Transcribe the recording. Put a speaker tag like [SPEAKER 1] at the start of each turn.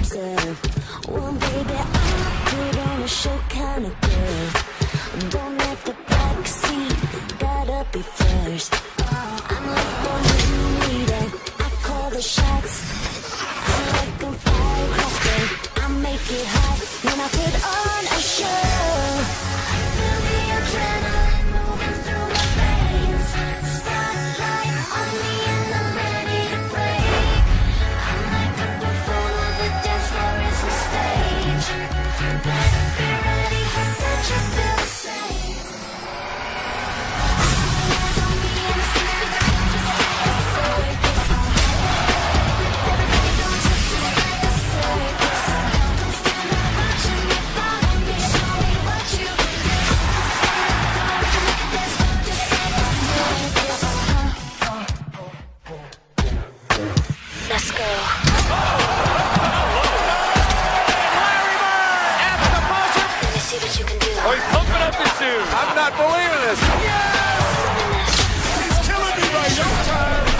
[SPEAKER 1] deserve. Well, baby, I put on a show kinda good. Don't have the back seat, gotta be first. I'm like the one you need it, I call the shots. I'm like a firecracker, I make it hot when I put on a show. Feel the adrenaline moving through my veins. Spotlight on me and I'm ready to break. I'm like a performer, the dance floor is the stage. Better be ready, that you feel the same. Eyes on me and it's never just like a circus. Everybody don't just like a circus. Don't stand up, watching me, follow me, show me what you can do. There's no just like a circus. Let's go. Let me see what you can do.
[SPEAKER 2] Oh, he's pumping up his dude. I'm not believing this. Yes! He's killing me right now.